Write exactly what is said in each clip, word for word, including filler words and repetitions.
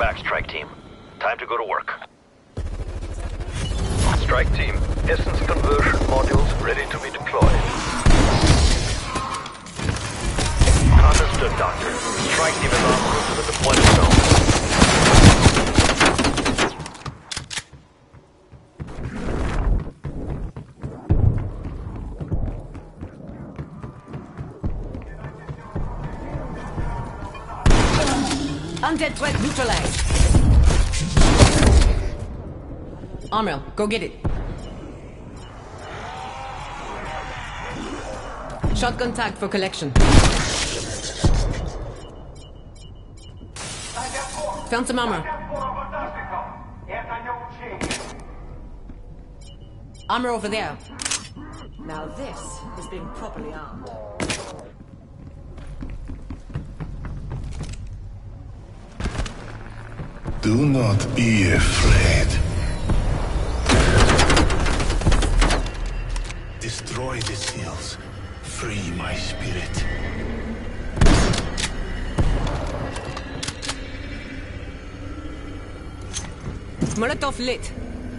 back, Strike Team. Time to go to work. Strike Team, essence conversion modules ready to be deployed. Understood, Doctor. Strike Team is en route to the deployment zone. Undead threat neutralized. Armel, go get it. Shotgun tagged for collection. Found some armor. Armor over there. Now this is being properly armed. Do not be afraid. Destroy the seals. Free my spirit. Molotov lit.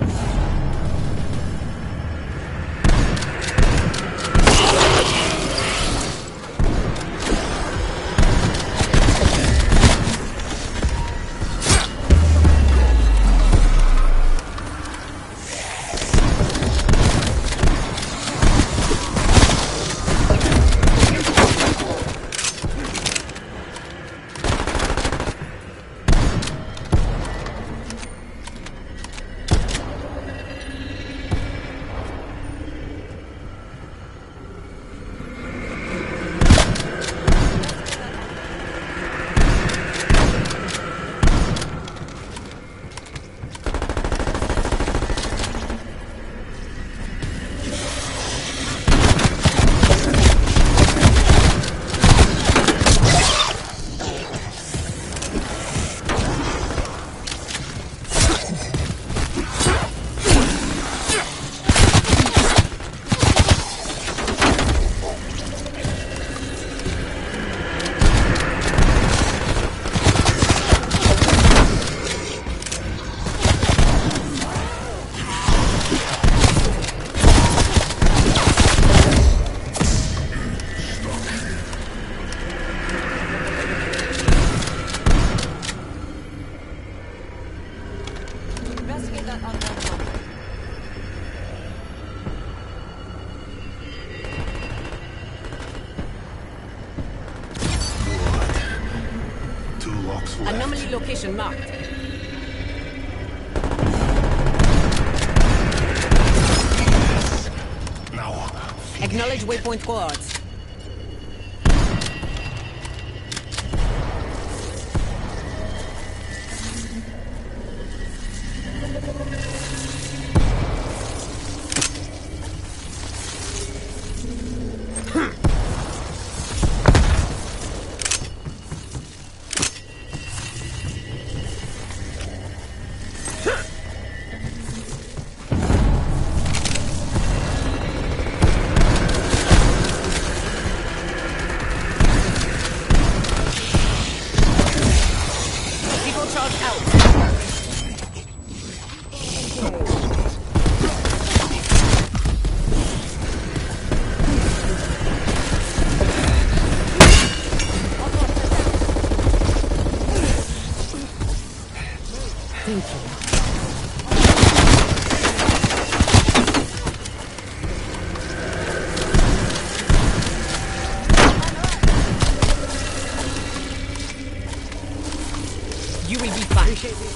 Anomaly location marked. Now, Acknowledge waypoint coordinates. Thank you. You will be fine.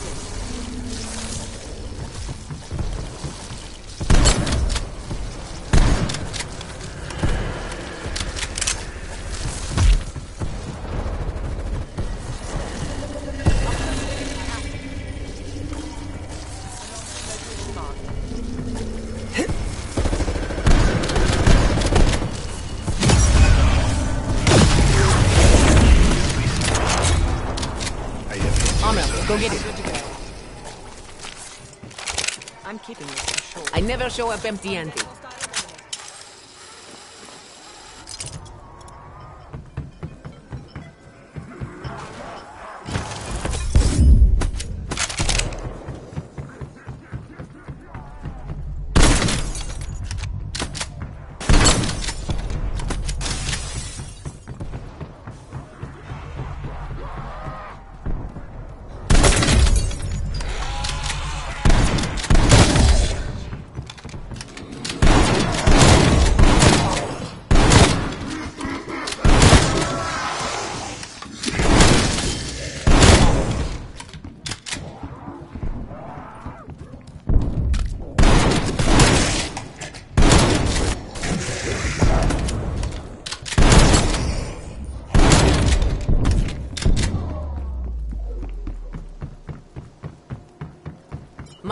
Go get it. I'm keeping this for sure. I never show up empty-handed.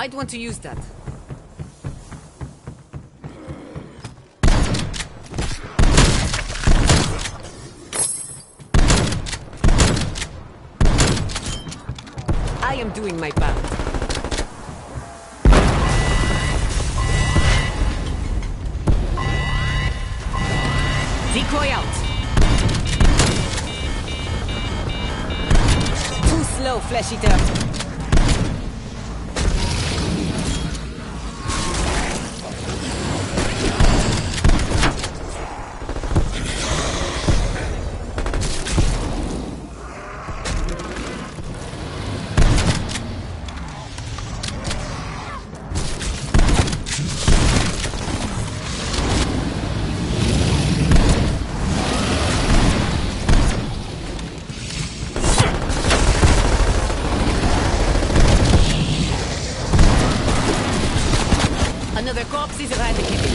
Might want to use that. I am doing my part. Decoy out. Too slow, Flesh Eater. Another corpse is eradicated.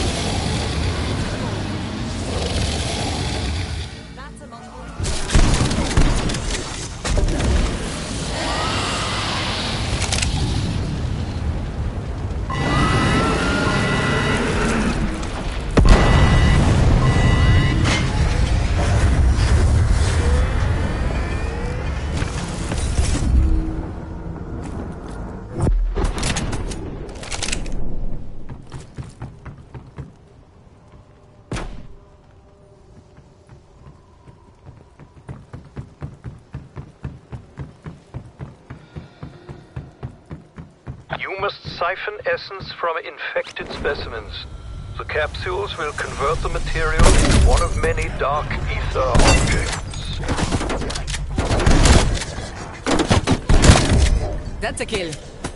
That's a multiple. You must siphon essence from infected specimens. The capsules will convert the material into one of many dark ether objects. That's a kill.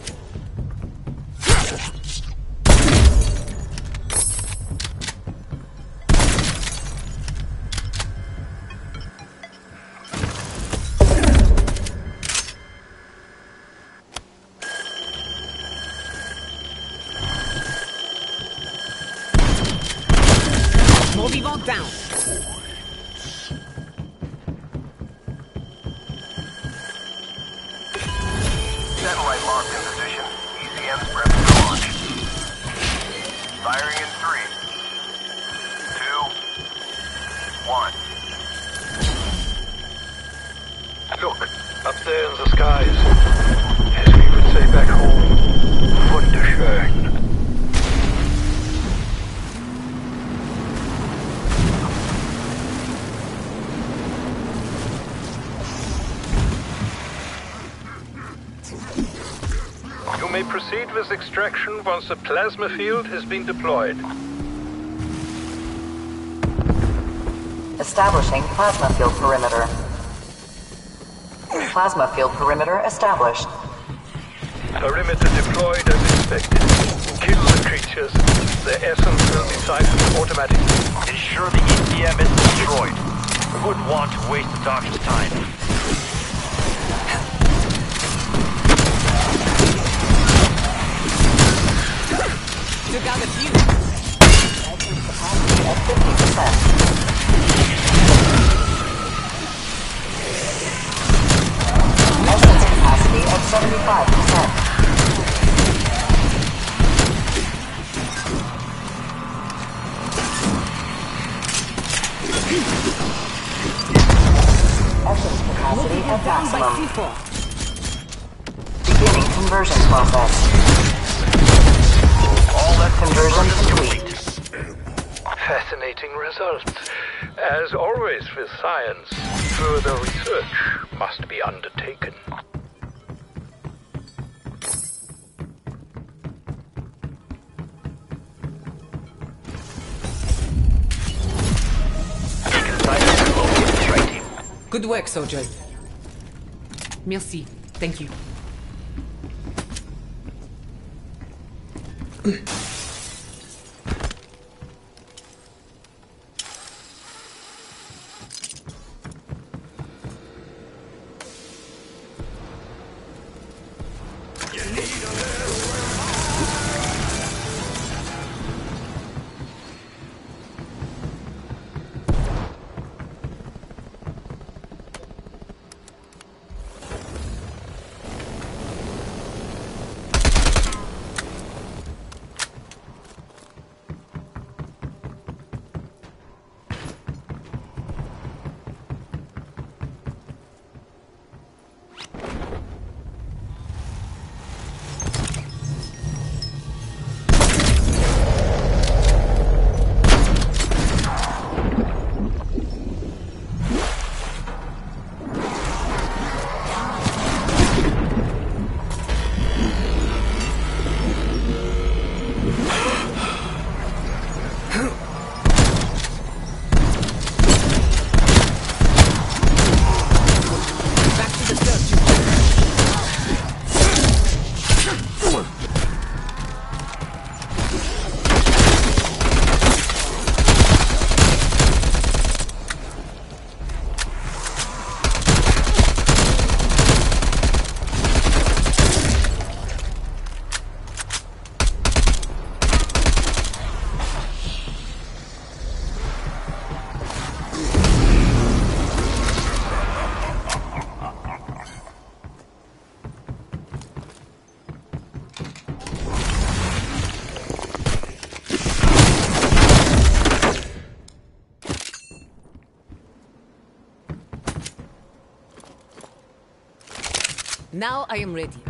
Vivant down. Satellite locked in position. E C Ms prepped for launch. Firing in three, two, one. Look, up there in the skies. As we would say back home, wunderschön. You may proceed with extraction once the plasma field has been deployed. Establishing plasma field perimeter. Plasma field perimeter established. Perimeter deployed as expected. Kill the creatures. Their essence will be siphoned automatically. Ensure the E C M is destroyed. We wouldn't want to waste the doctor's time. Took out a few. Capacity at fifty percent. Essence capacity at seventy-five percent. Essence capacity at Down by maximum. C four. Beginning conversion process. All that Conversion complete. Fascinating results. As always with science, further research must be undertaken. Good work, soldiers. Merci. Thank you. Now I am ready.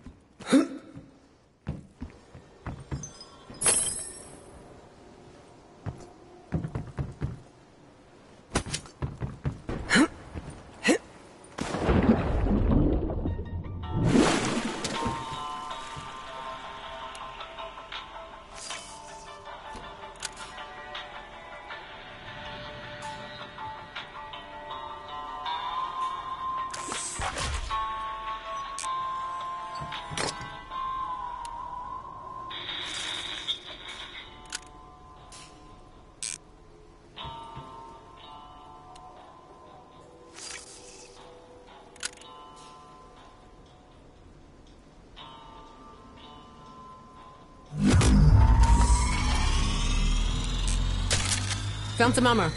Found some armor.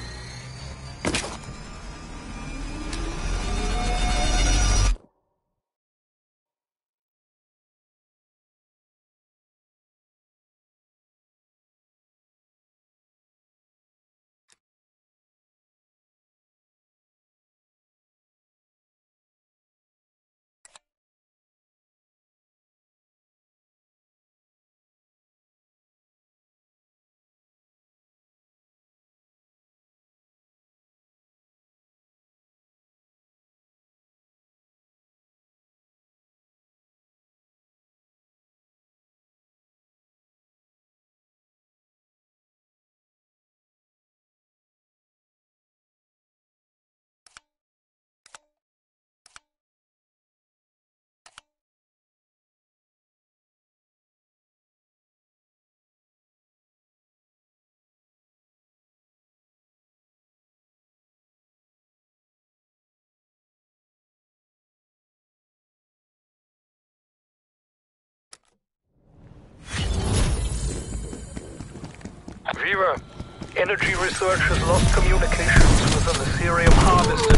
Viva, Energy Research has lost communications with an Ethereum harvester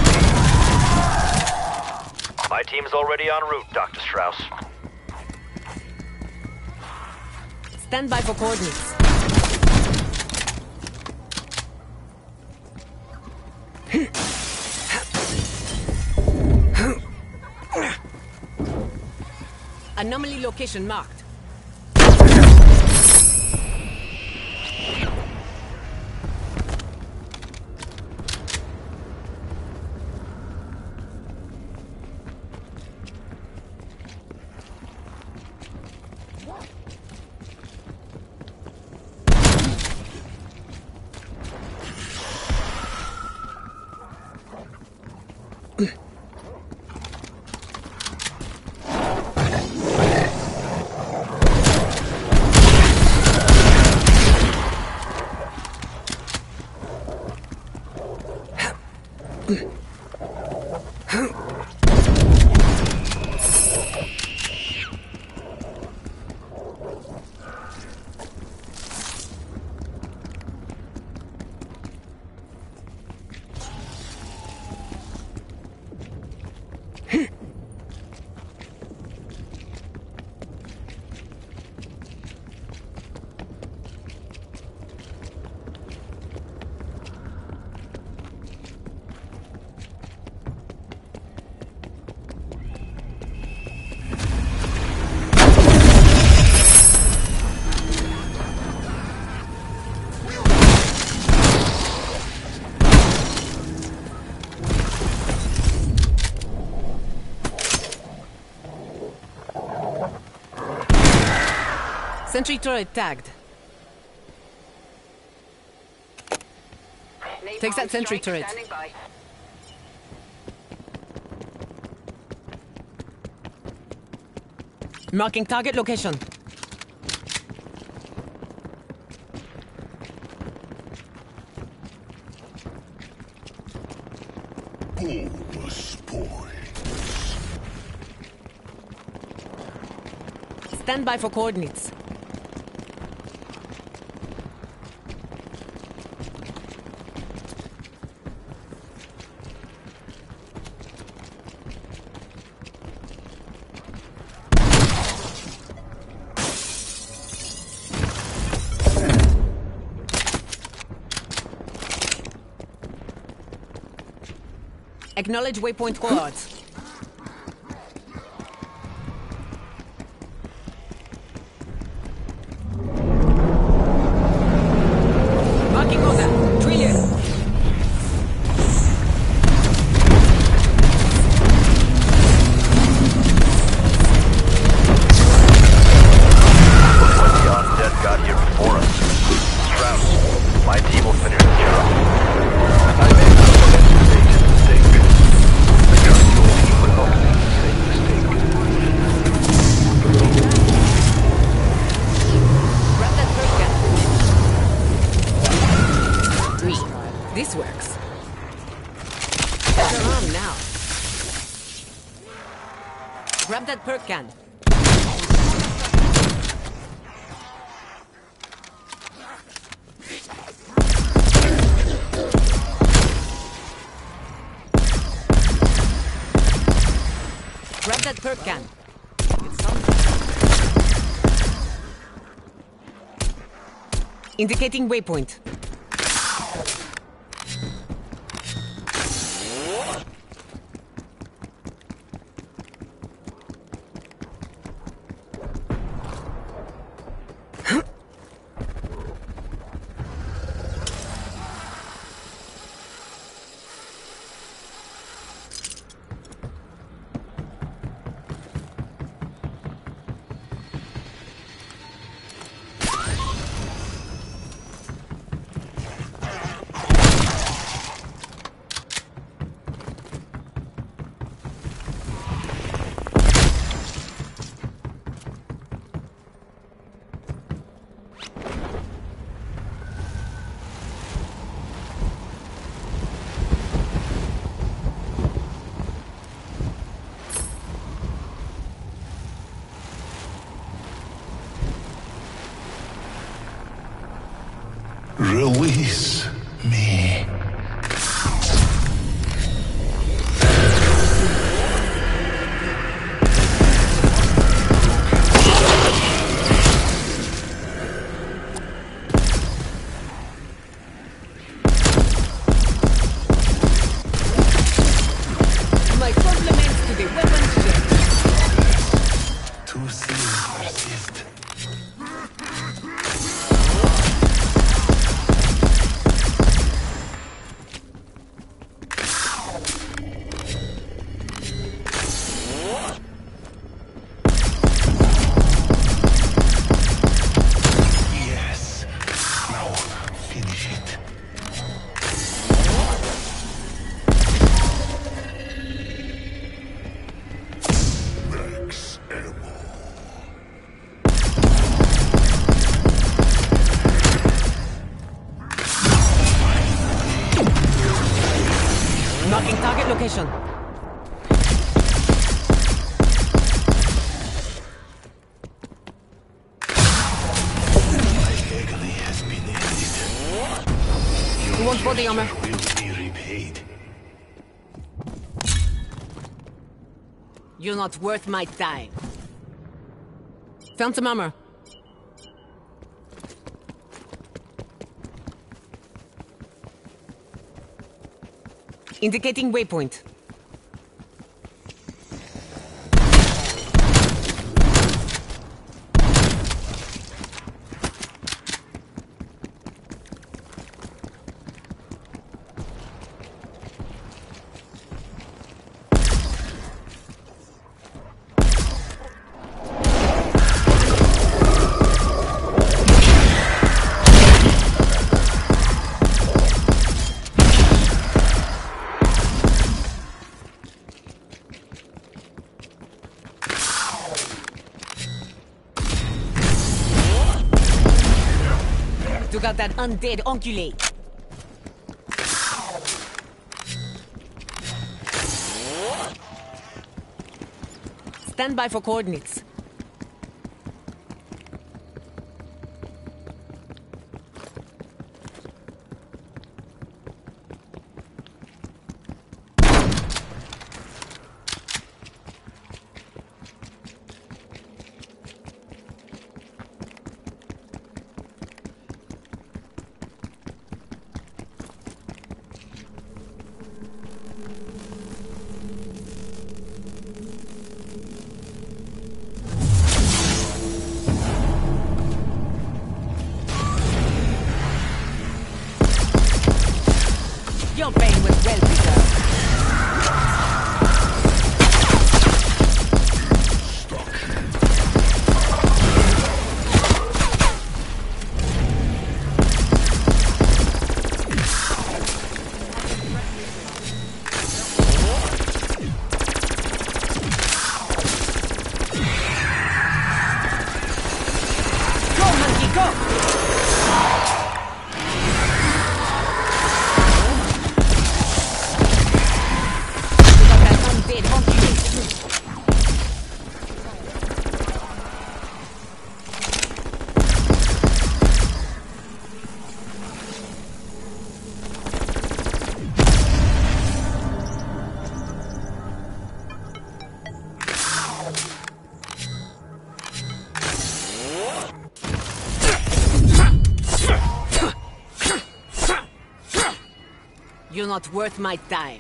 team. My team's already en route, Doctor Strauss. Stand by for coordinates. Anomaly location marked. Sentry turret tagged. Takes that sentry turret. Marking target location. Stand by for coordinates. Acknowledge waypoint coords. Better arm now. Grab that perk can. Grab that perk can. It's something. Indicating waypoint. Release me. My compliments to the weapons check. Two seals persist. Yes. Now finish it. Max ammo. Marking target location. My agony has been ended. Who wants body armor? Will be repaid. You're not worth my time. Found some armor. Indicating waypoint. Took out that undead enculé. Stand by for coordinates. Your pain was well deserved. Go, monkey, go! still not worth my time.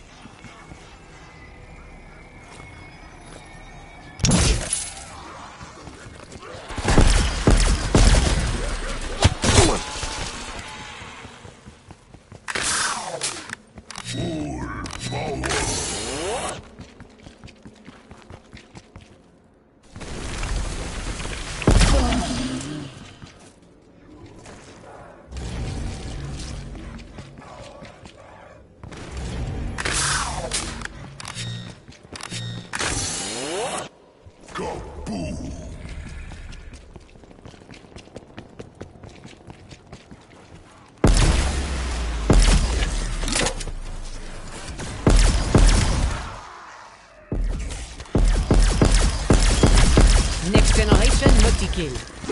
Next generation multi-kill.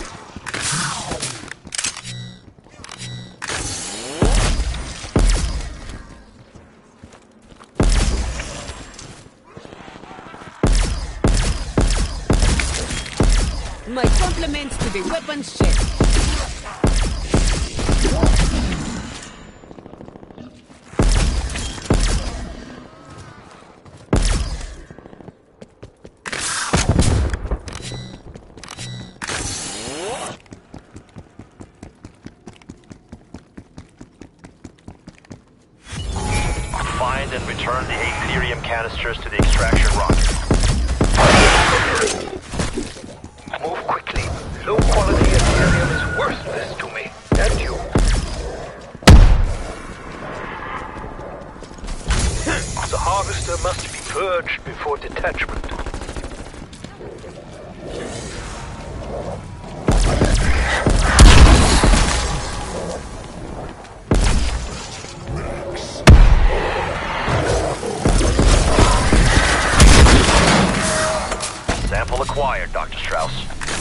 My compliments to the weapons chef. Find and return the Aetherium canisters to the extraction rocket. Move quickly. Low quality Aetherium is worthless to me. And you. The harvester must be purged before detachment. Sample acquired, Doctor Strauss.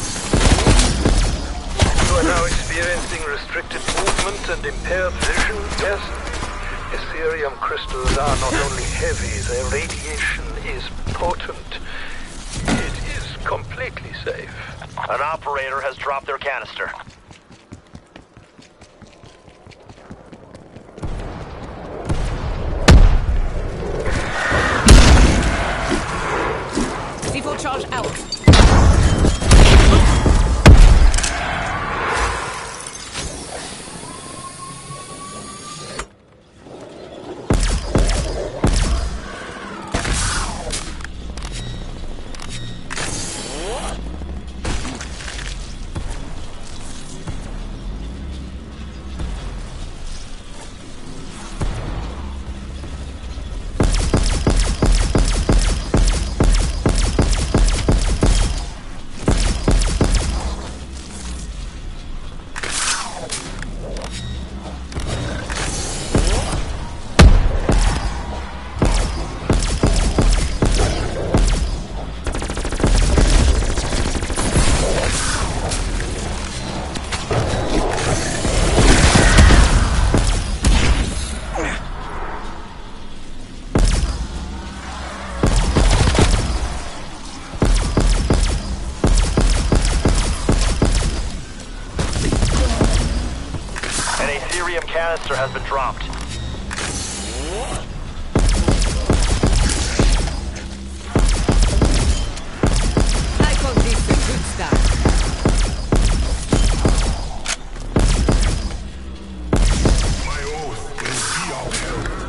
You are now experiencing restricted movement and impaired vision, yes? Aetherium crystals are not only heavy, their radiation is potent. It is completely safe. An operator has dropped their canister. C four charge out. An Aetherium canister has been dropped. I call this a good start. My oath will be upheld.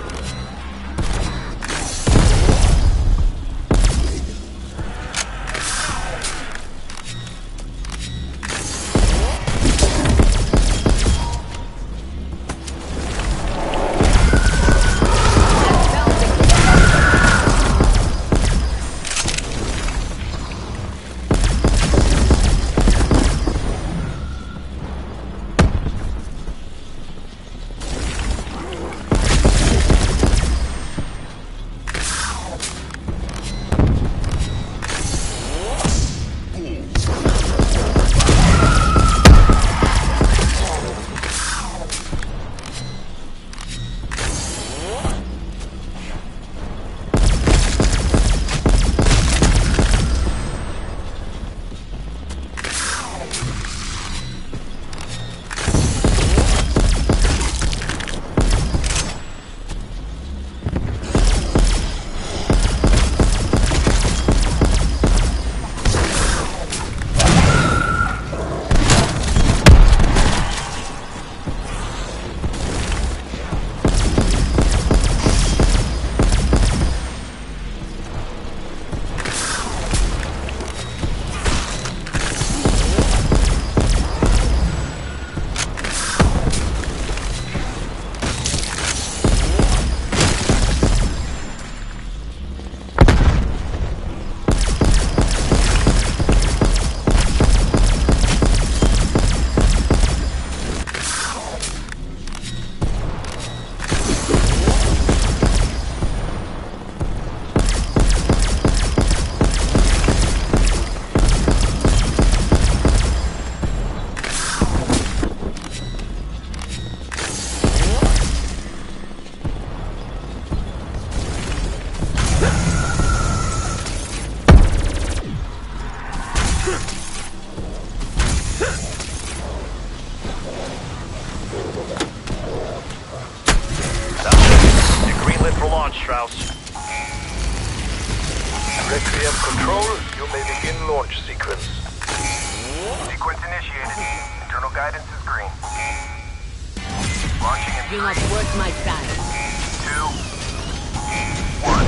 launch, Strauss. Requiem control, you may begin launch sequence. Sequence initiated. Internal guidance is green. Launching in You're not worth my time. two, one.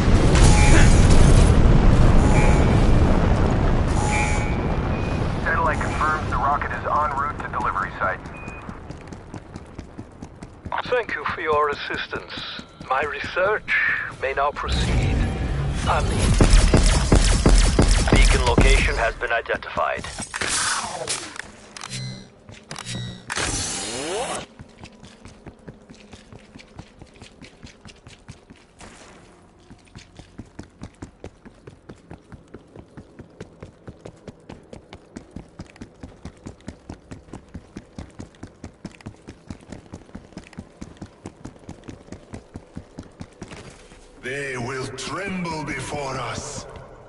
Satellite confirms the rocket is en route to delivery site. Thank you for your assistance. My research may now proceed. Unaided. Beacon location has been identified. They will tremble before us.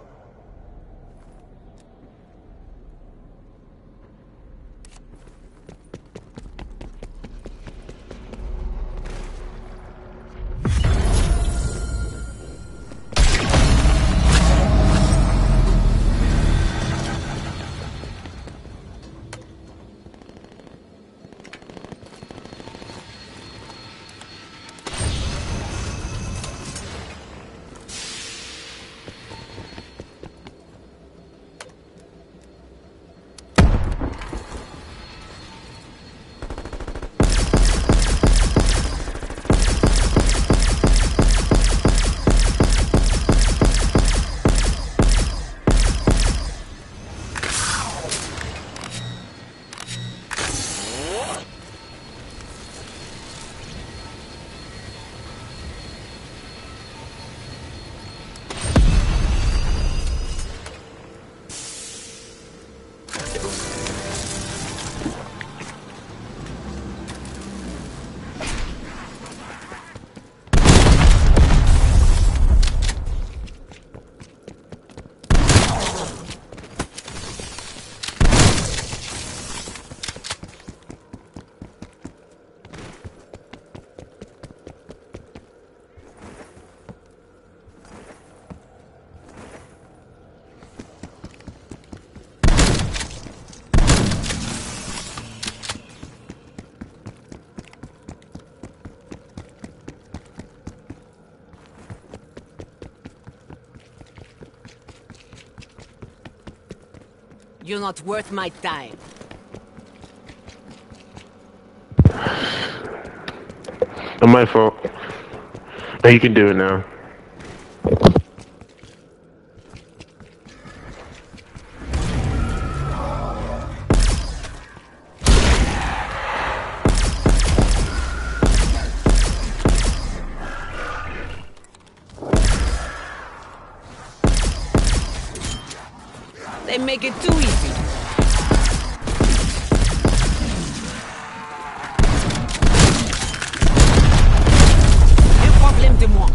You're not worth my time. Not my fault. No, you can do it now. They make it too easy. Un problème de moi.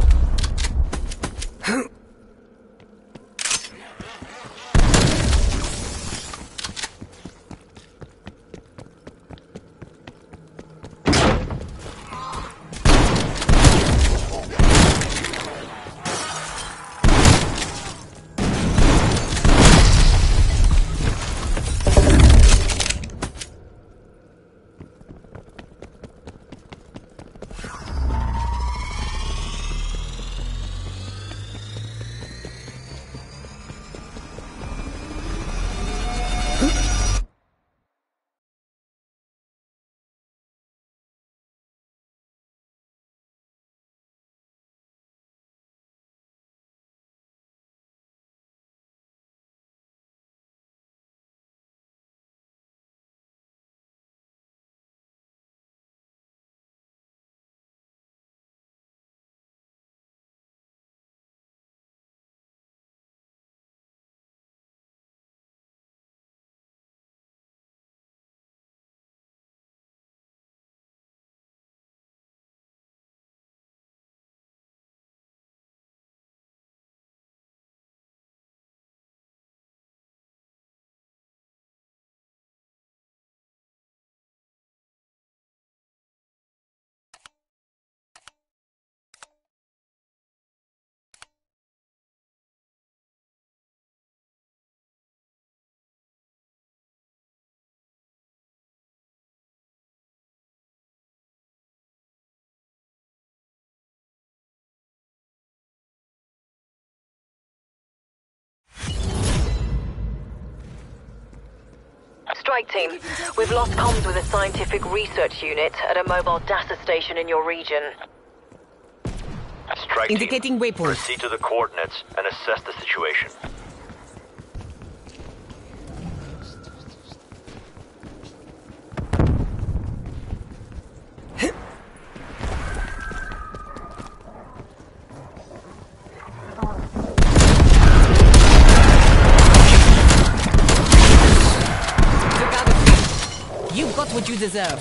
Strike team, we've lost comms with a scientific research unit at a mobile data station in your region. Strike Indicating team, waypoint. proceed to the coordinates and assess the situation. You got what you deserve.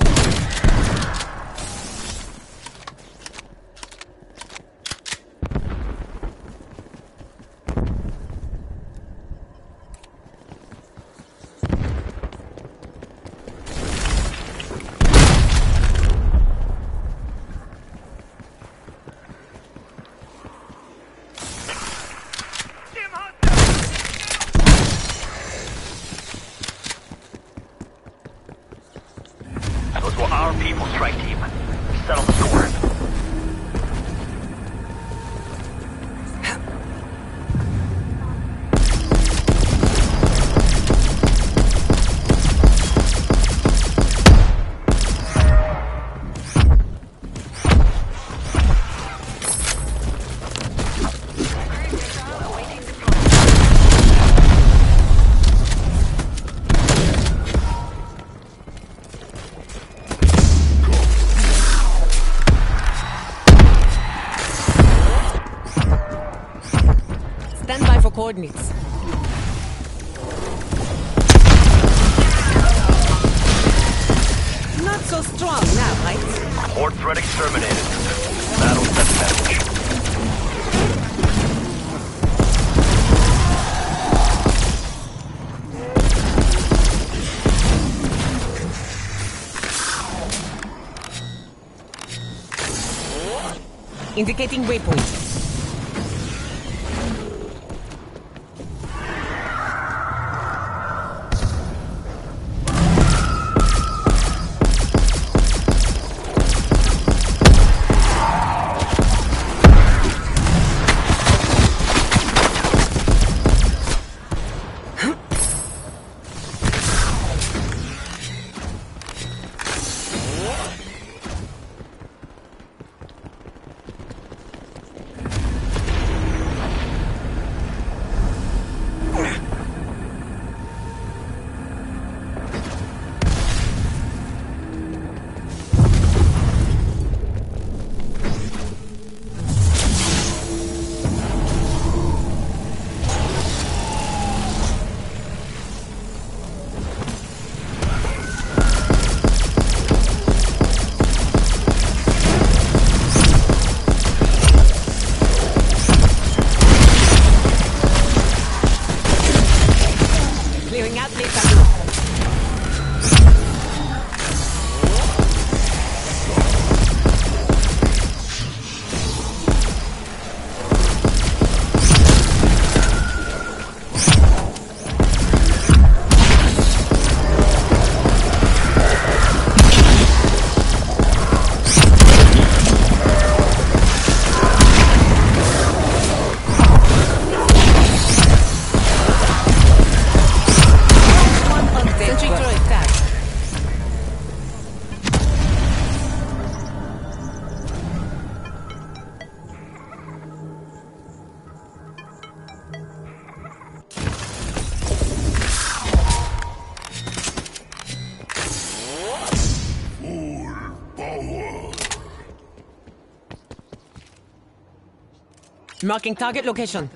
Those were our people, strike team. Settle the score. Stand by for coordinates. Not so strong now, right? Horde threat exterminated. Battle set message. Indicating waypoint. Clearing out later. Sentry turret tag. Marking target location.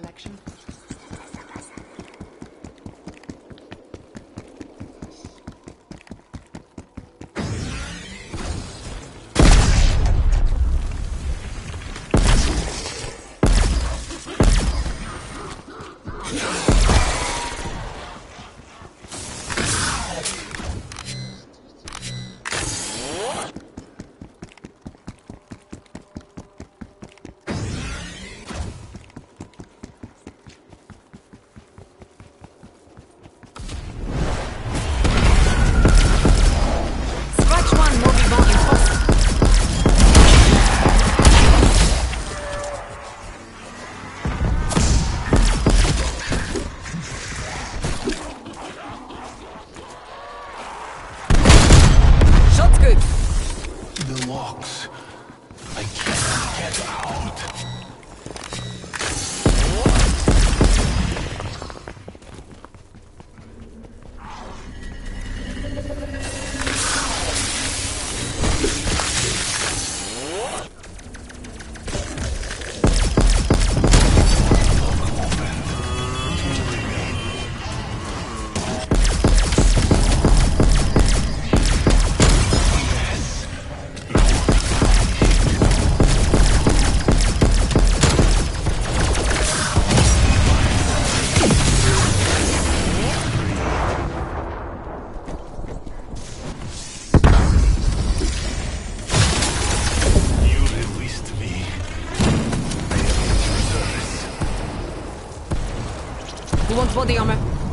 Who wants body armor?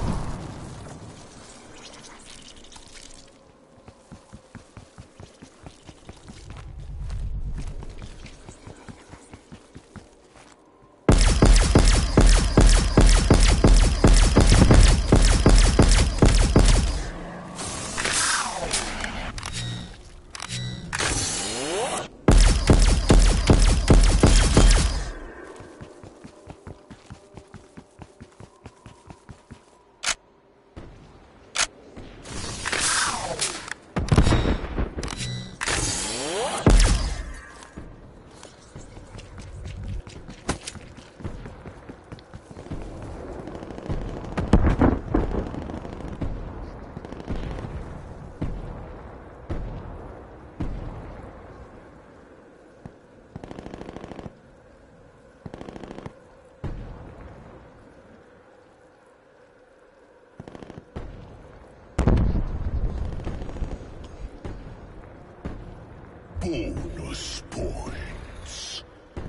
Bonus points.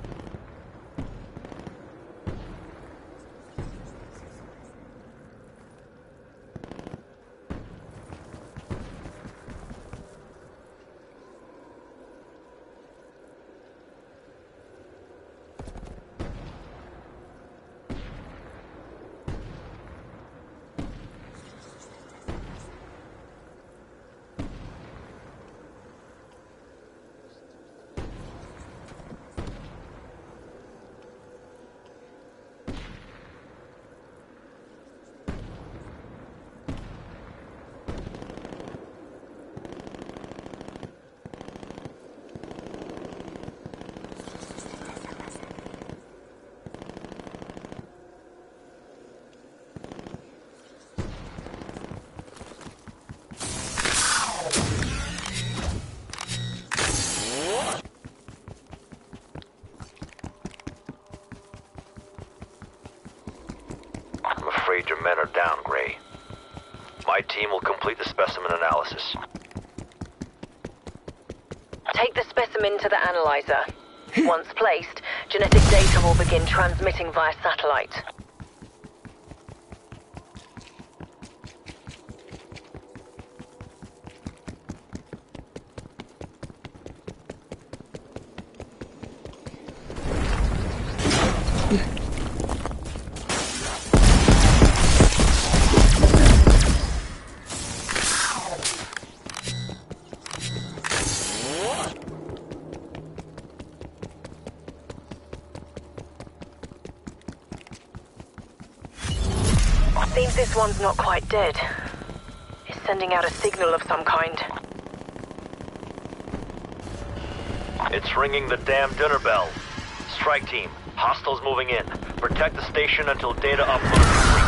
Your men are down, Gray. My team will complete the specimen analysis. Take the specimen to the analyzer. Once placed, genetic data will begin transmitting via satellite. Seems this one's not quite dead. It's sending out a signal of some kind. It's ringing the damn dinner bell. Strike team, hostiles moving in. Protect the station until data upload complete.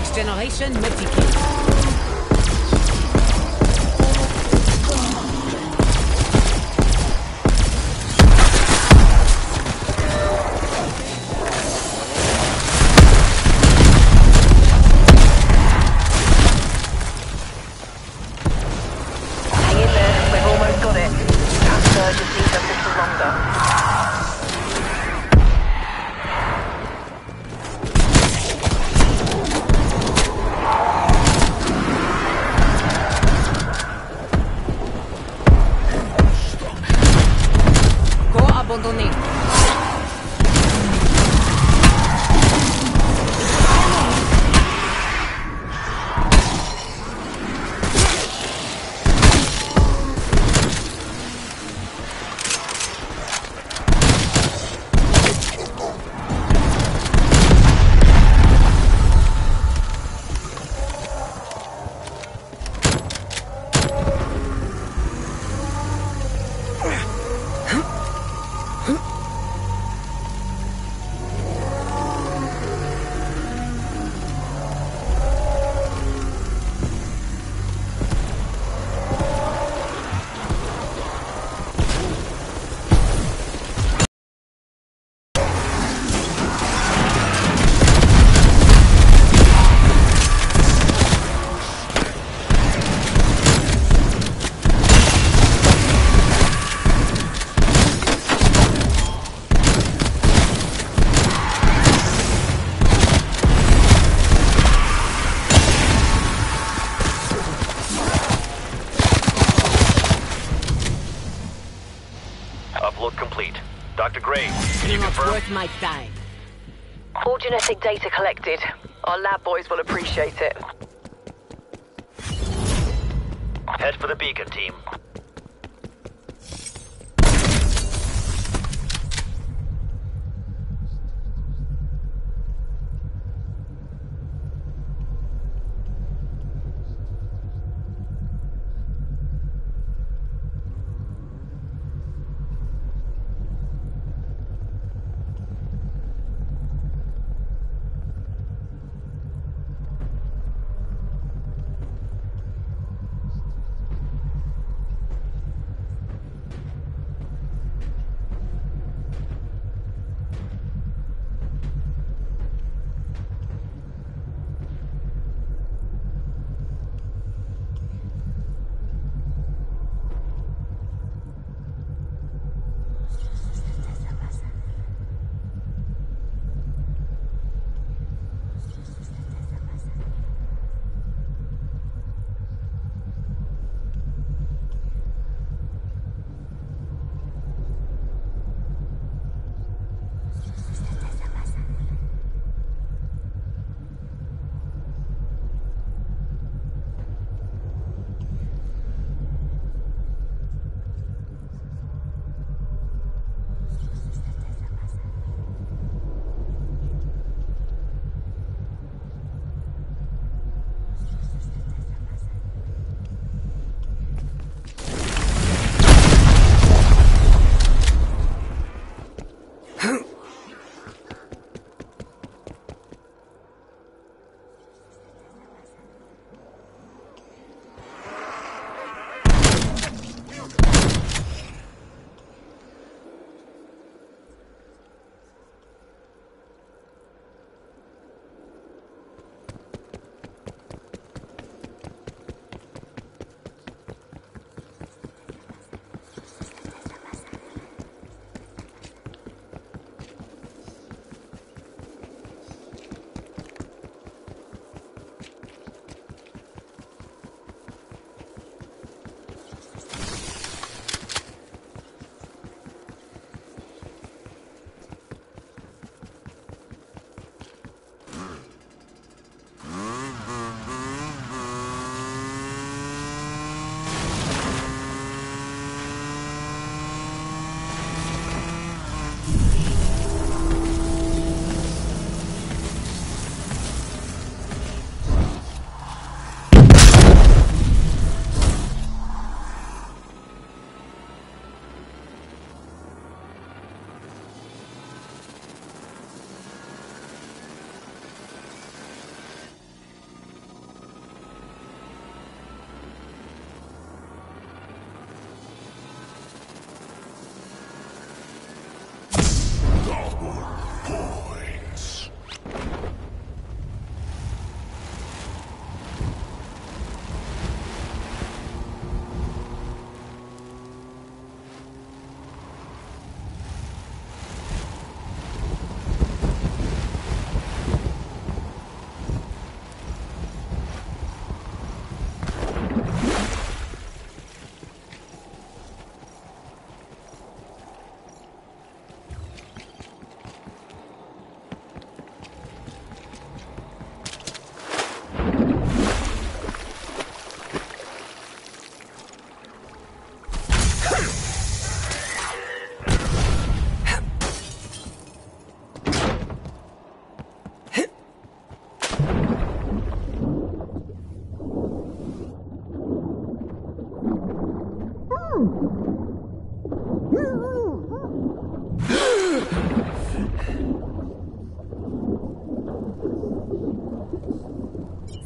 Next generation medikit. Abandonné. Upload complete. Doctor Gray, can you Not confirm? worth my time. All genetic data collected. Our lab boys will appreciate it. Head for the beacon, team.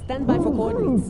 Stand by for coordinates.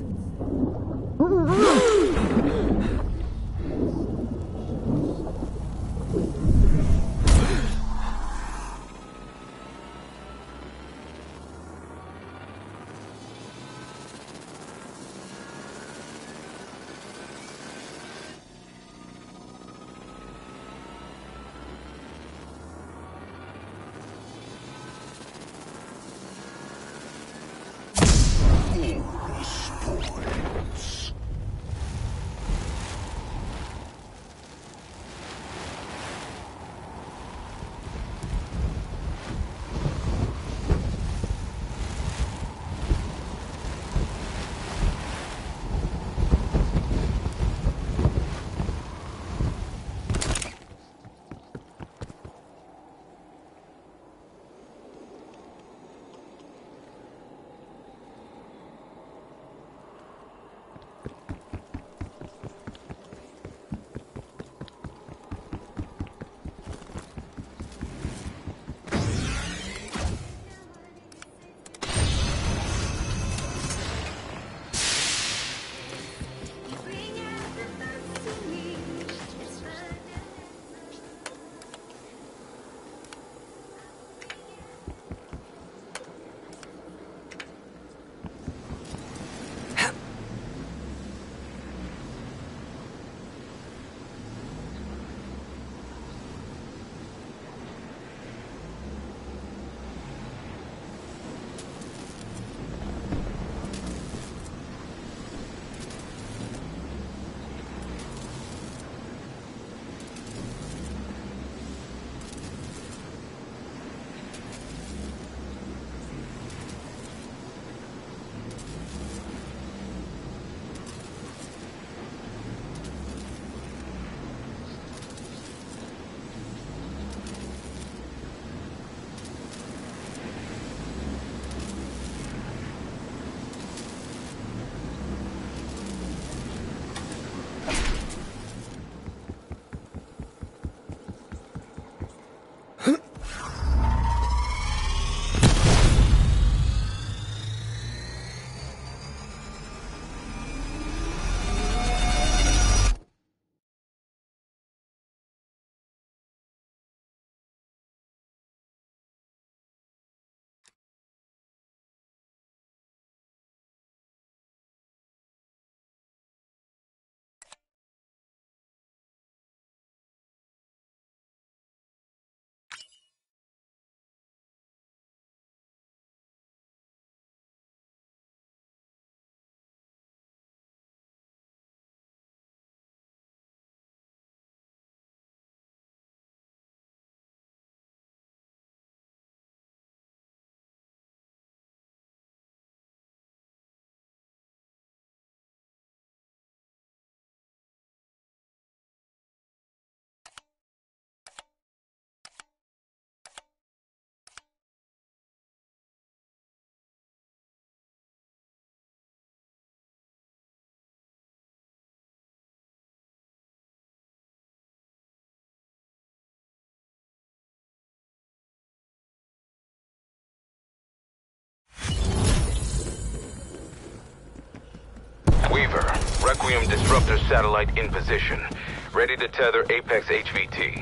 Weaver, Requiem Disruptor satellite in position. Ready to tether Apex H V T.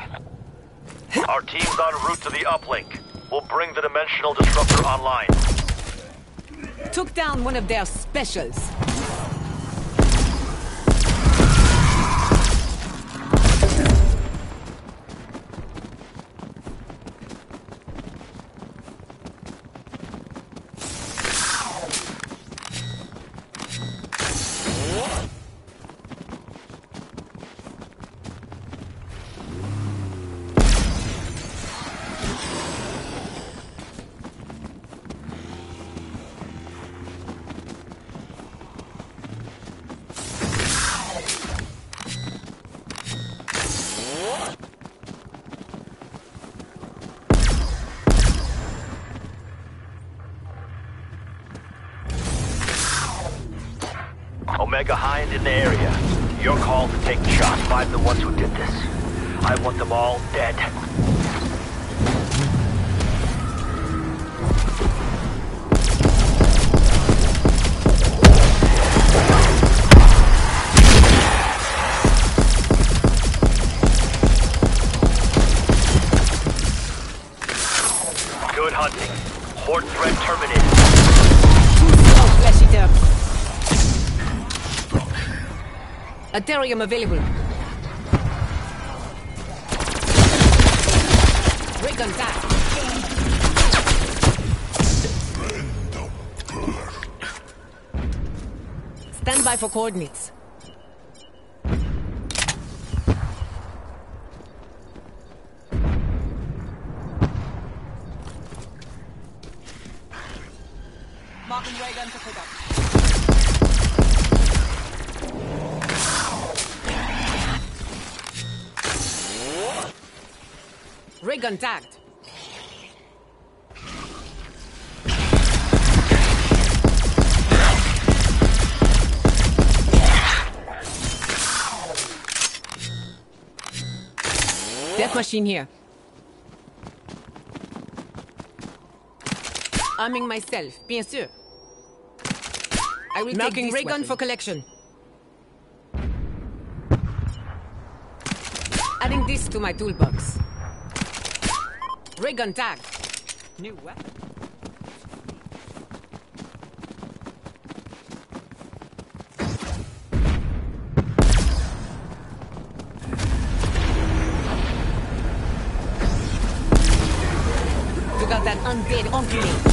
Our team's en route to the uplink. We'll bring the Dimensional Disruptor online. Took down one of their specials. Omega Hind in the area. Your call to take the shot. Find the ones who did this. I want them all dead. Aetherium available. Ray gun down. Stand by for coordinates. Marking ray gun to pick up. Ray gun tagged. Death machine here. Arming myself, bien sûr. I will Marking ray gun for collection. Adding this to my toolbox. Ray gun tag. New weapon. Took out that undead enculé.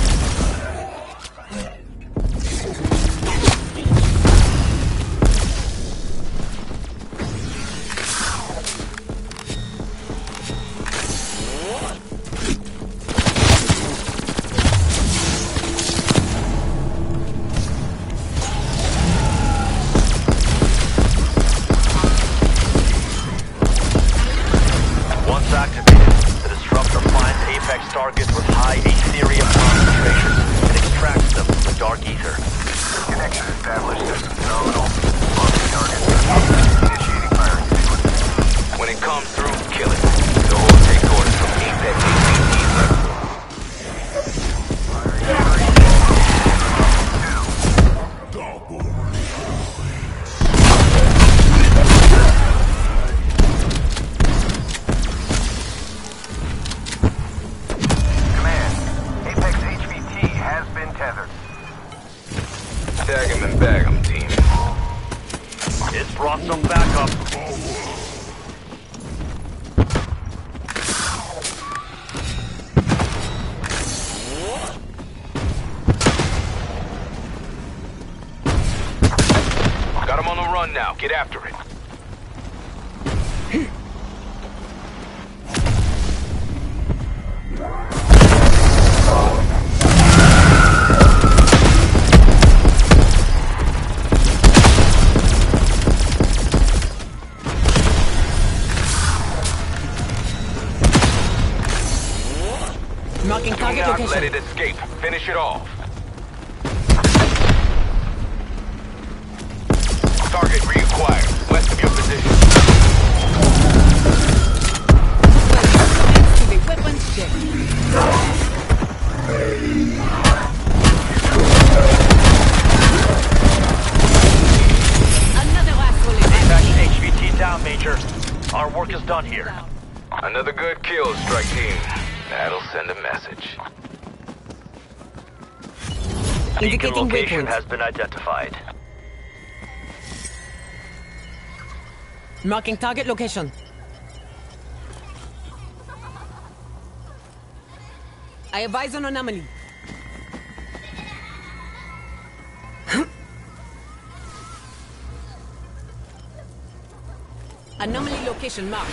Now, get after it. Marking target Do not location. let it escape. Finish it off. Target reacquired. West of your position. To the weapons deck. Another asshole in Apex H V T down, Major. Our work is done here. Another good kill, strike team. That'll send a message. Indicating Beacon location waypoint. has been identified. Marking target location. I advise on anomaly. Anomaly location marked.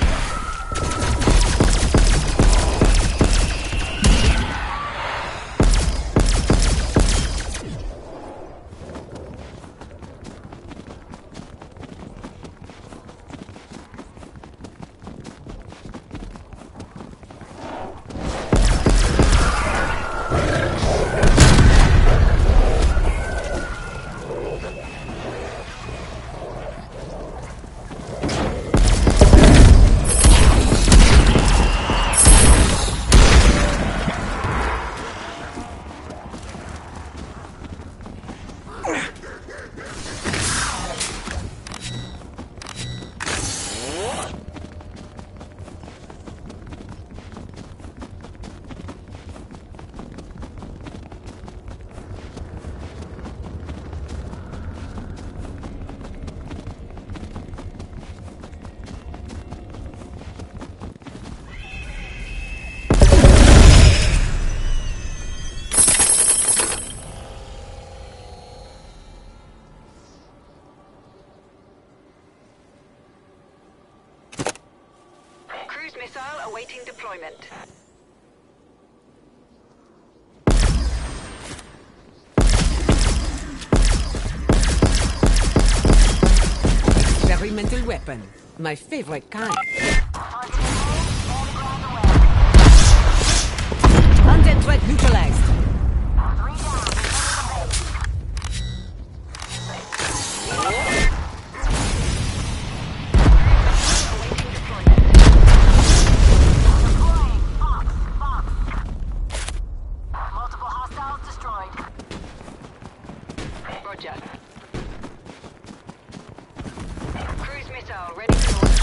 missile awaiting deployment. Experimental weapon. My favorite kind. Undead threat neutralized. Multiple hostiles destroyed. Roger. Cruise missile ready for launch.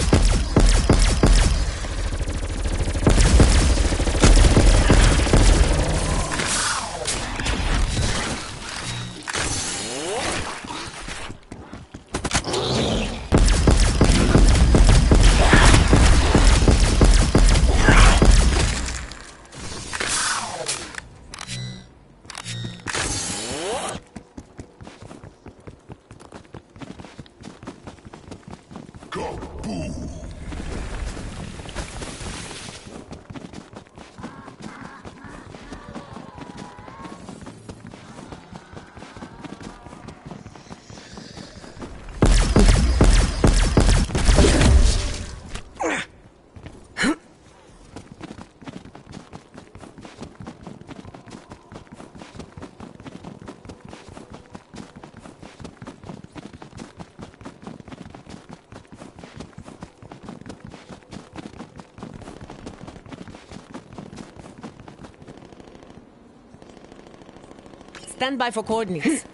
Stand by for coordinates.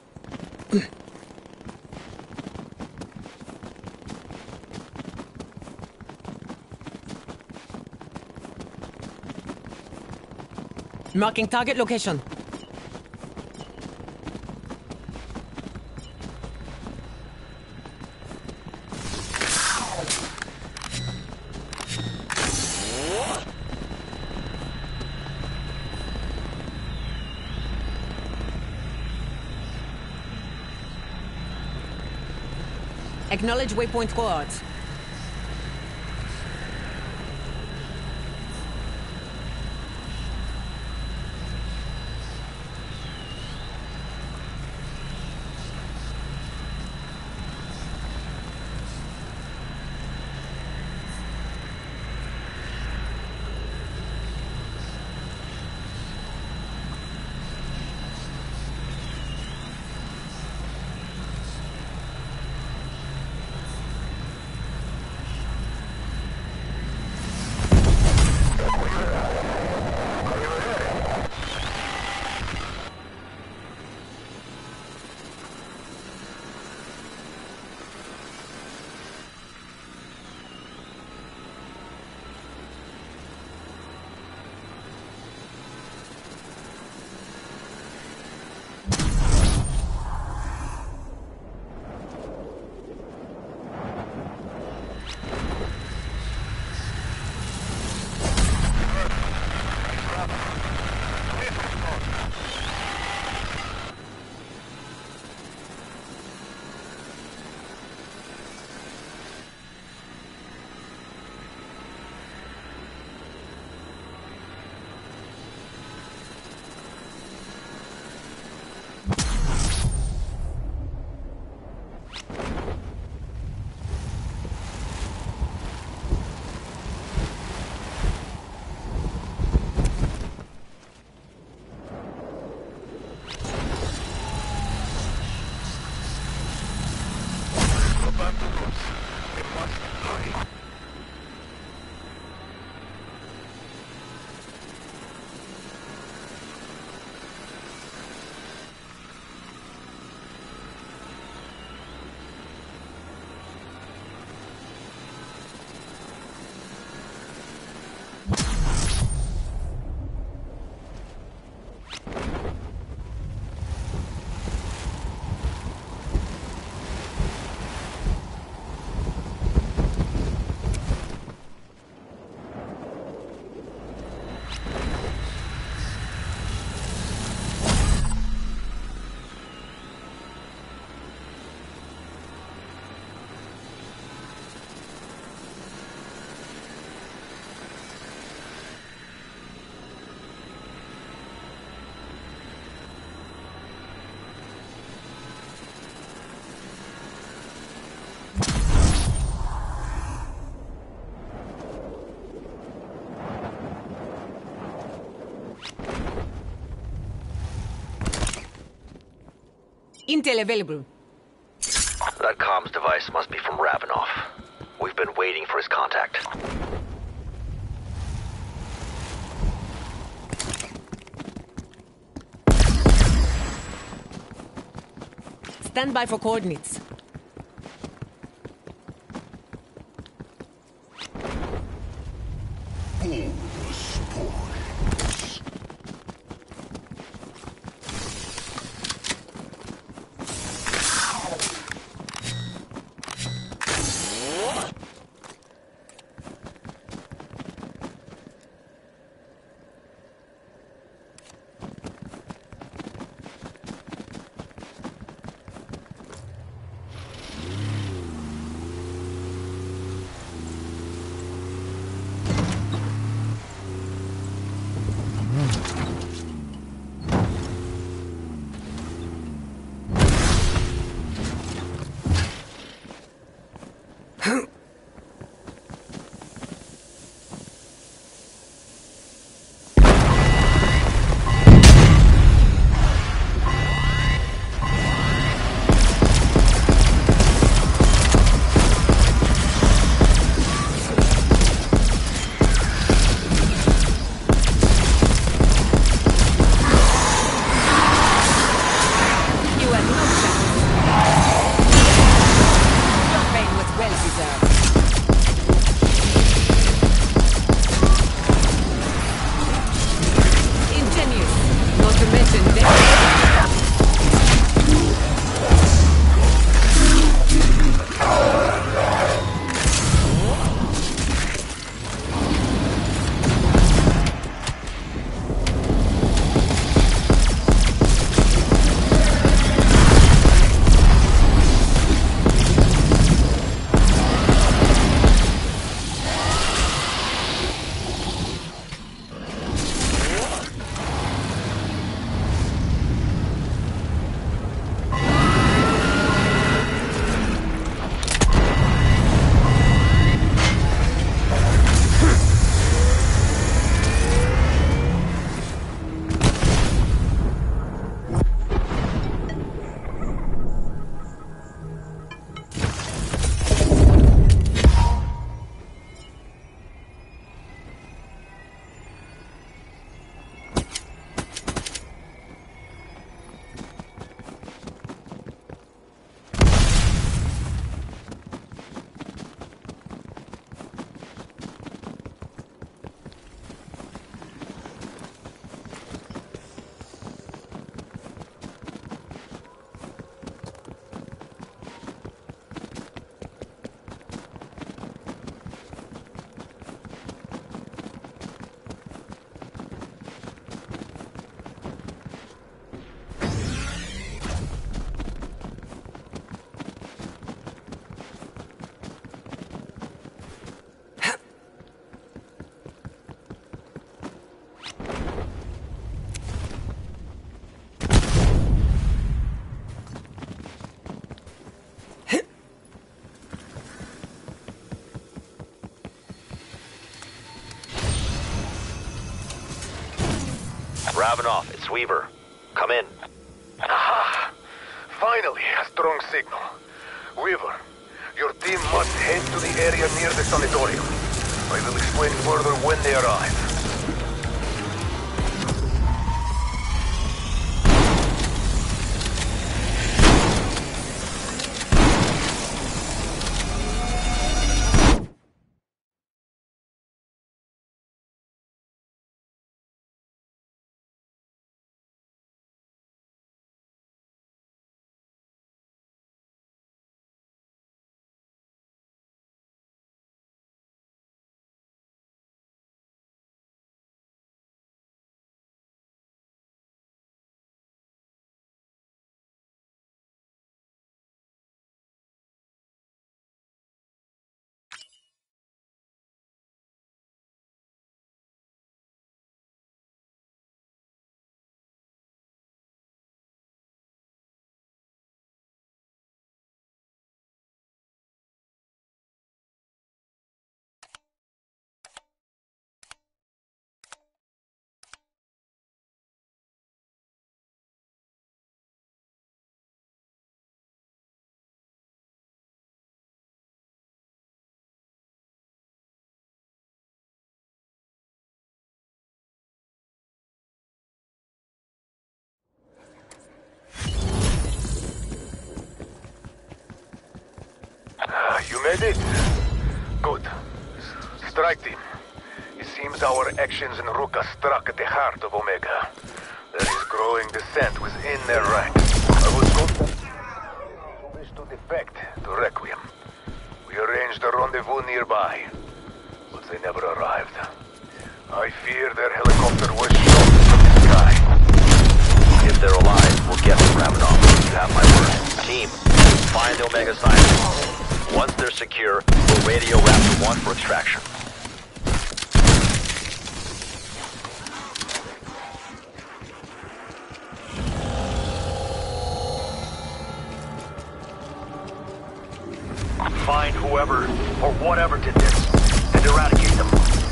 Marking target location. Acknowledge waypoint coordinates. Intel available. That comms device must be from Ravenov. We've been waiting for his contact. Stand by for coordinates. Ravenov, it's Weaver. Come in. Aha! Finally, a strong signal. Weaver, your team must head to the area near the sanatorium. I will explain further when they arrive. made it? Good. S- Strike team. It seems our actions in Ruka struck at the heart of Omega. There is growing dissent within their ranks. I was contacted who wish to defect to Requiem. We arranged a rendezvous nearby, but they never arrived. I fear their helicopter was shot from the sky. If they're alive, we'll get them, Ravenov. You have my word. Team, find the Omega scientists. Once they're secure, we'll radio Raptor one for extraction. Find whoever or whatever did this and eradicate them.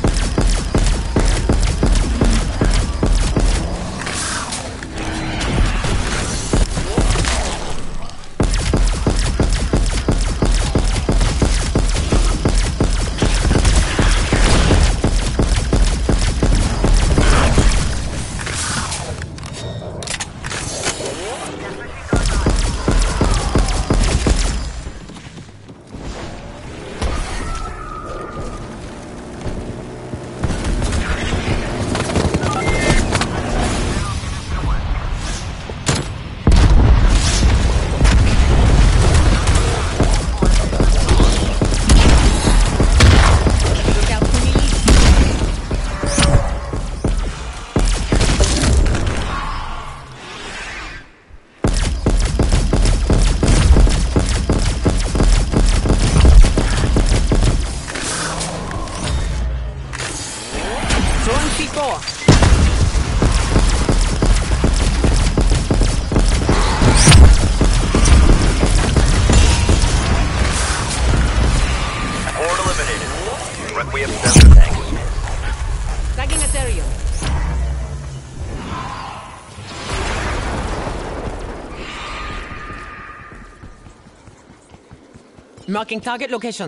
Marking target location.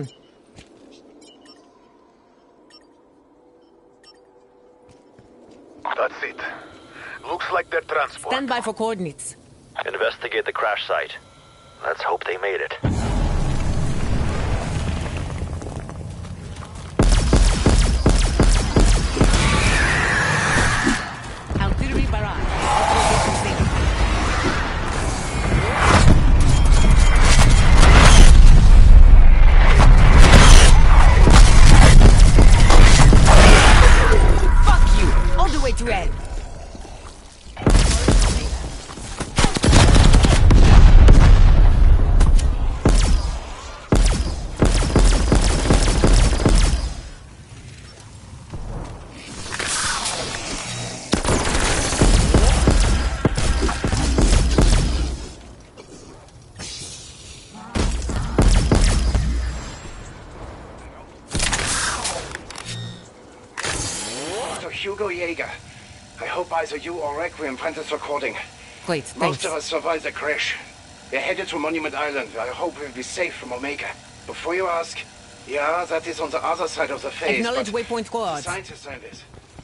That's it. Looks like they're transport. Stand by for coordinates. Investigate the crash site. Let's hope they made it. Artillery barrage. Authorization safe. To end. Doctor Hugo Yeager. I hope either you or Requiem find this recording. Great, Most thanks. of us survived the crash. We're headed to Monument Island. I hope we'll be safe from Omega. Before you ask, yeah, that is on the other side of the phase. Acknowledge but waypoint coords. the scientists signed this.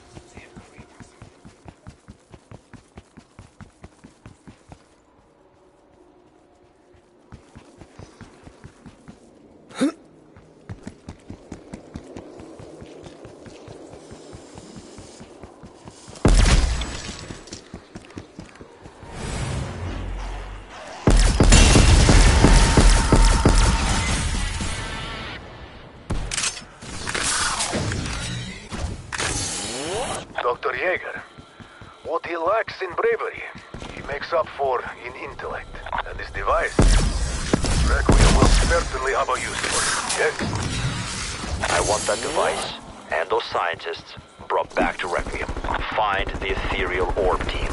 Doctor Yeager, what he lacks in bravery, he makes up for in intellect. And this device, Requiem will certainly have a use for it, yes? I want that device and those scientists brought back to Requiem. Find the ethereal orb, team.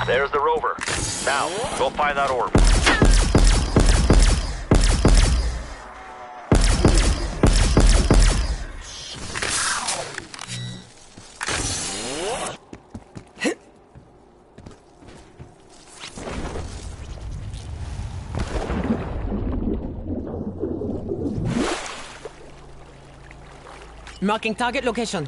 There's the rover. Now, go find that orb. Marking target location.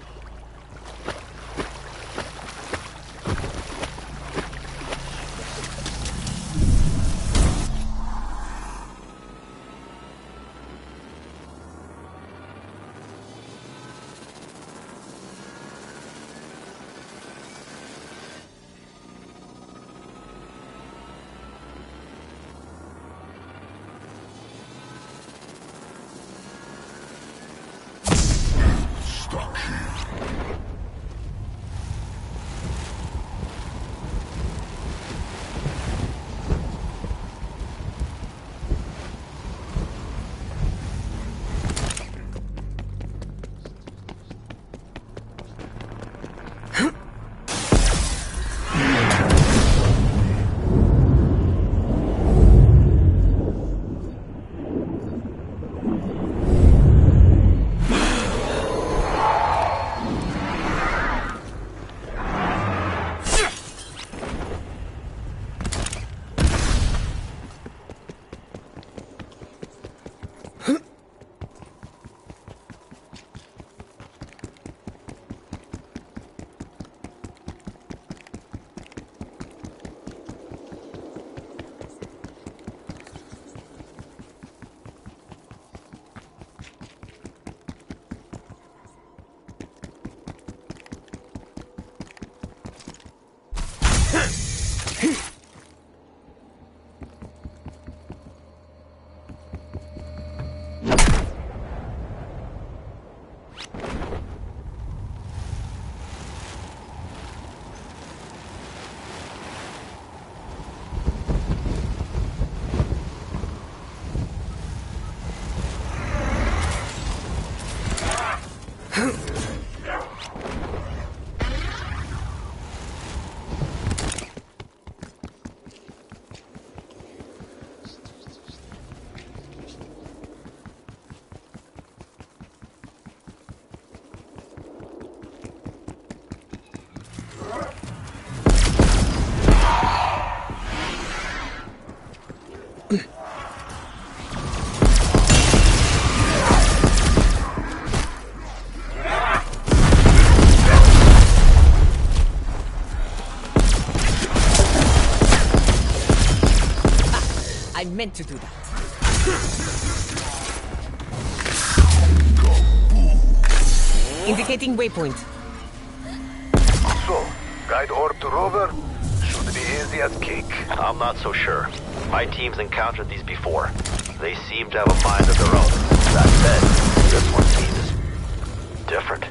I meant to do that. Indicating waypoint. So, guide orb to rover? Should be easy as cake. I'm not so sure. My team's encountered these before. They seem to have a mind of their own. That said, this one seems different.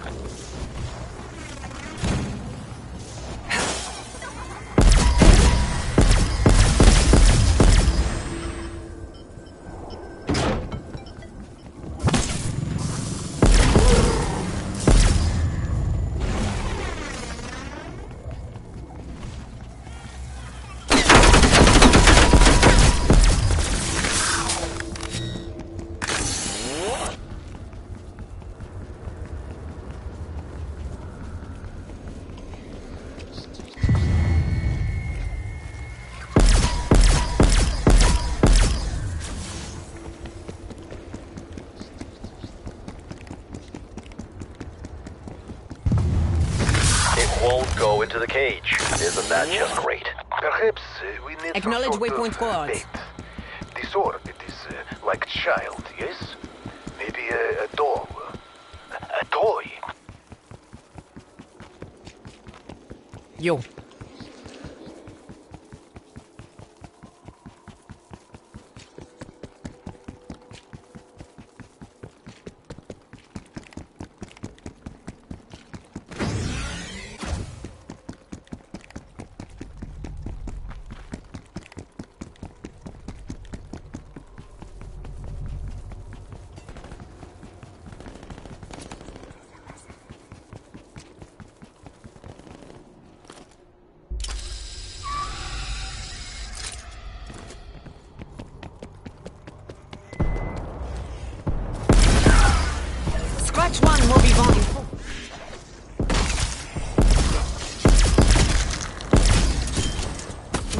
Won't go into the cage. Isn't that just great? Perhaps uh, we need Acknowledge some sort waypoint of coordinates. bait. This orb, it is uh, like child, yes? Maybe a, a doll. A toy. Yo.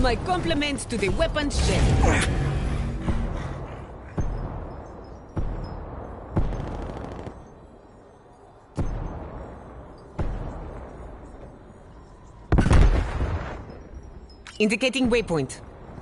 My compliments to the weapons chef. Indicating waypoint.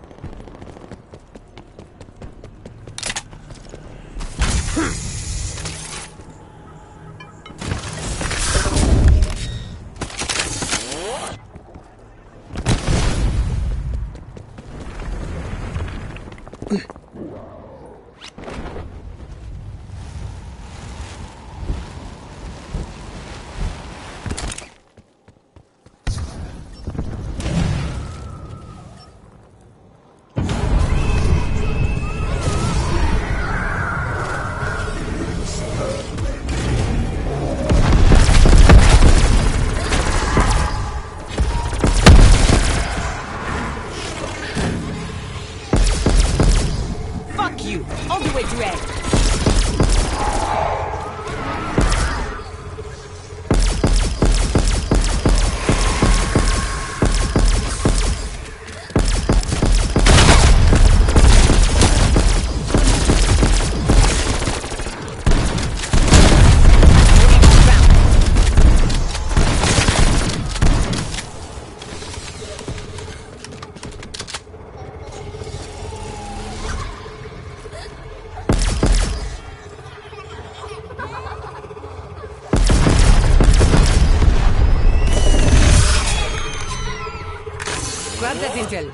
Grab that intel.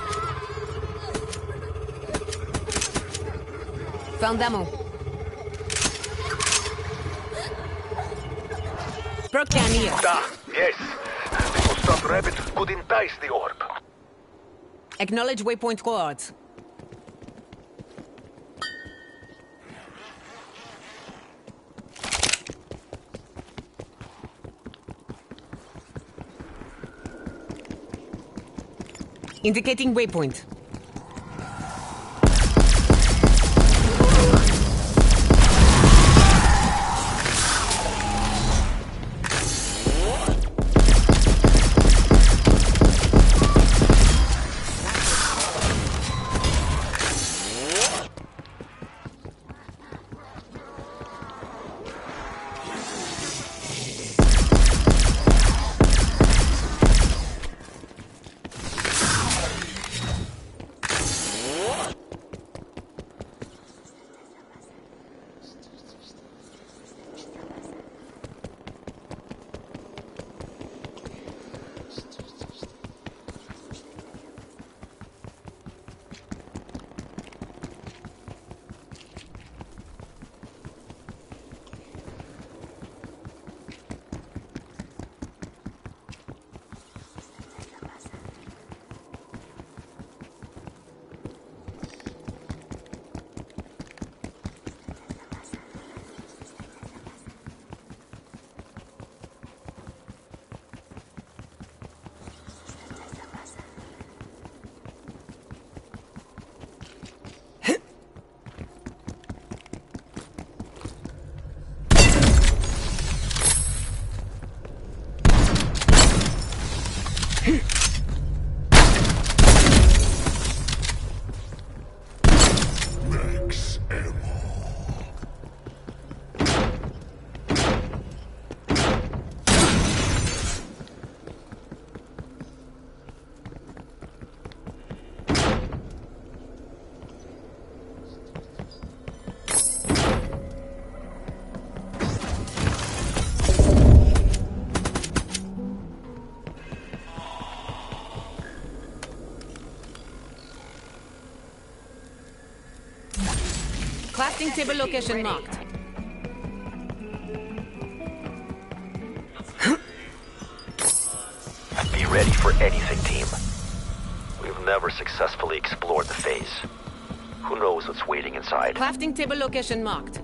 Found ammo. Broke down here. Ah, yes. This will stop rabbits could entice the orb. Acknowledge waypoint coordinates. Indicating waypoint. Crafting table location marked. Be ready for anything, team. We've never successfully explored the phase. Who knows what's waiting inside? Crafting table location marked.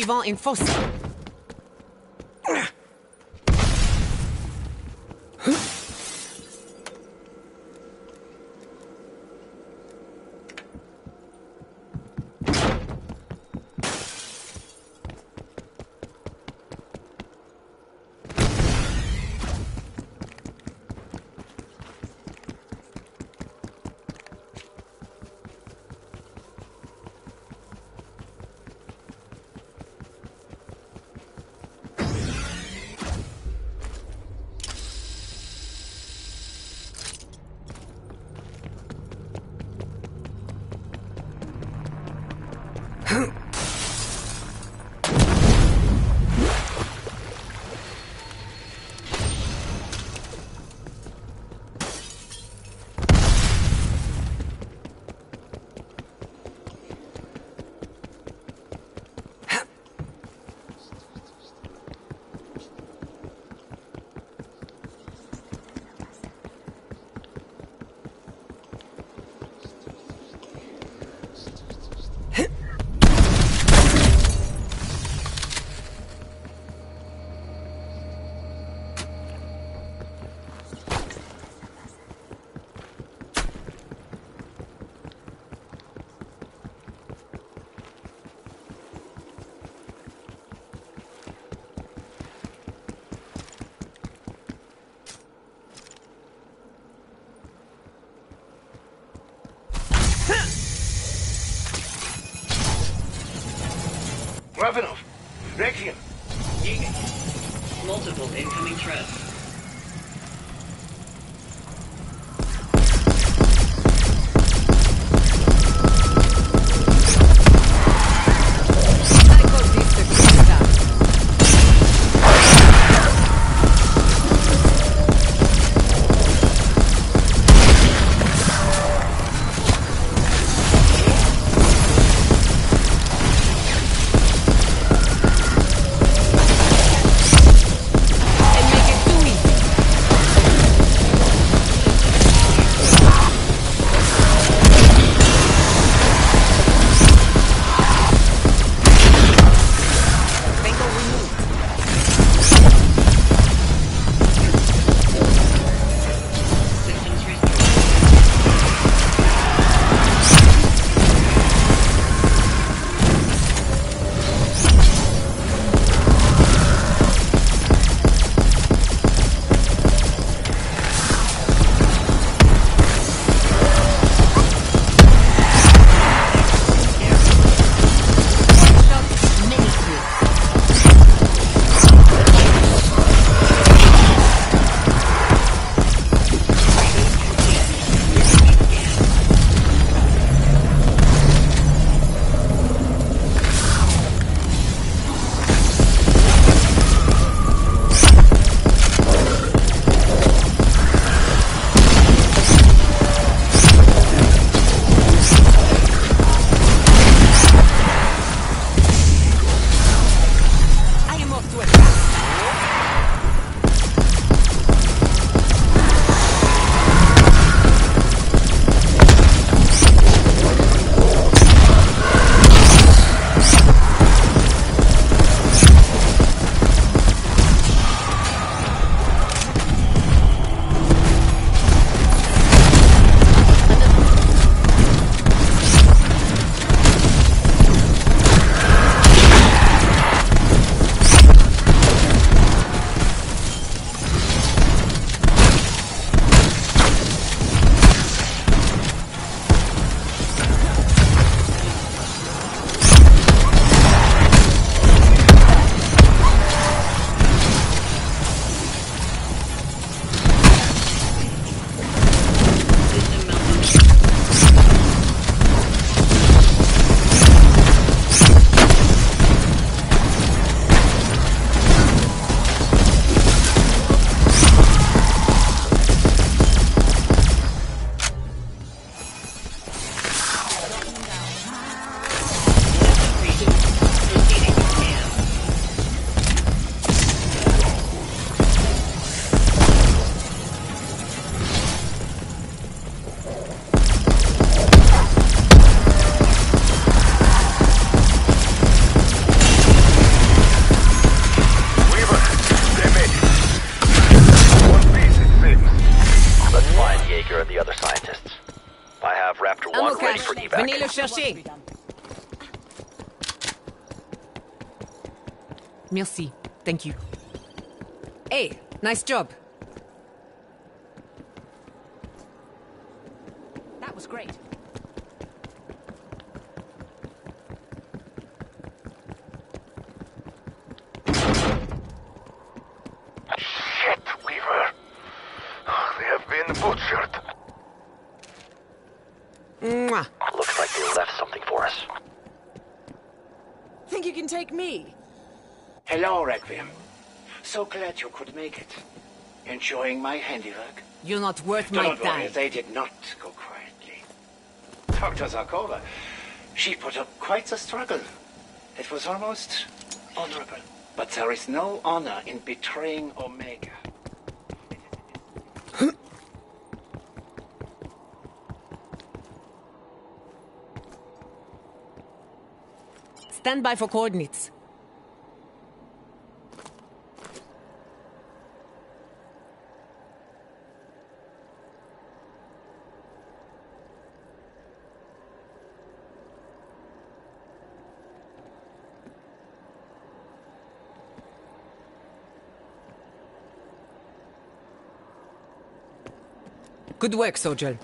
suivant in fosse. Ravenov! Requiem! Multiple incoming threats. And make it too Jaeger and the other scientists. I have Raptor one ready for evac. Venez le chercher. Merci. Thank you. Hey, nice job. That was great. Shit, Weaver. They have been butchered. Mwah. Looks like they left something for us. Think you can take me? Hello, Requiem. So glad you could make it. Enjoying my handiwork? You're not worth my Don't worry, time. they did not go quietly. Doctor Zarkova, she put up quite the struggle. It was almost honorable. But there is no honor in betraying Omega. Stand by for coordinates. Good work, soldier.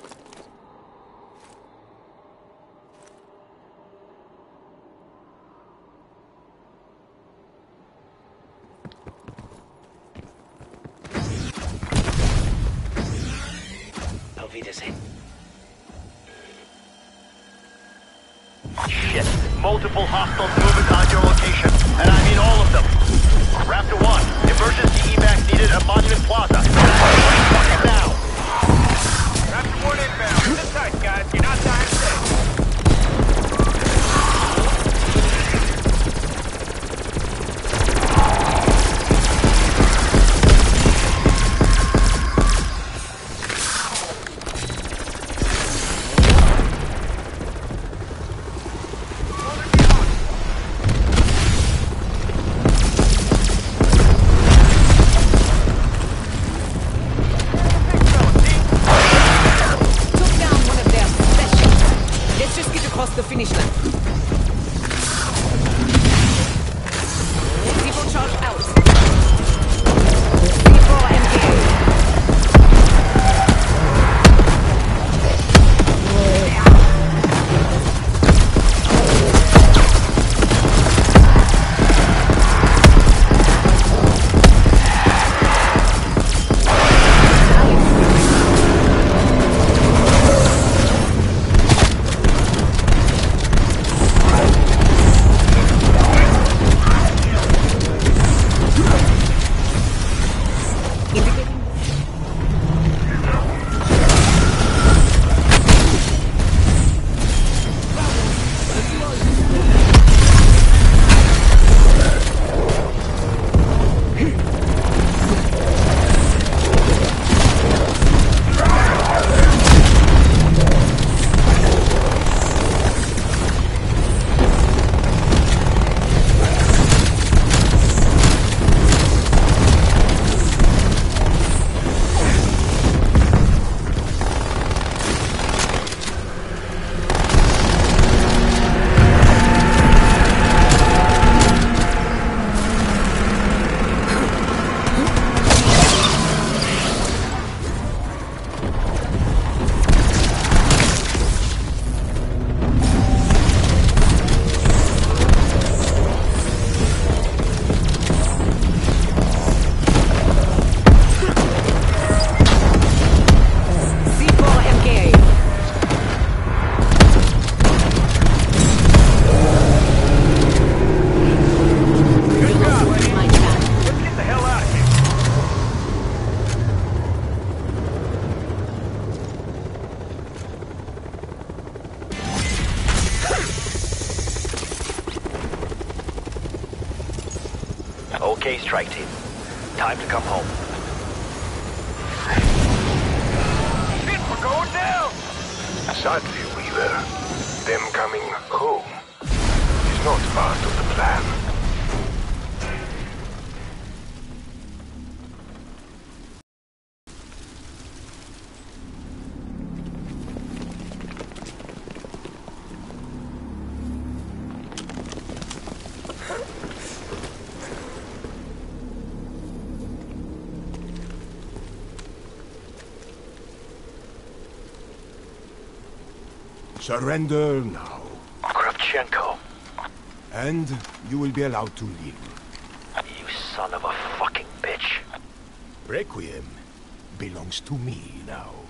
Auf Wiedersehen. Shit. Multiple hostiles moving on your location. And I mean all of them. Raptor one, emergency evac needed at Monument Plaza. Fucking now. Raptor one inbound. Sit tight, guys. You're not dying safe. The finish line. People charge out. C four M K. Okay, strike team. Time to come home. Shit, we're going down! Sadly, Weaver, them coming home is not part of the plan. Surrender now. Kravchenko, And you will be allowed to live. you son of a fucking bitch. Requiem belongs to me now.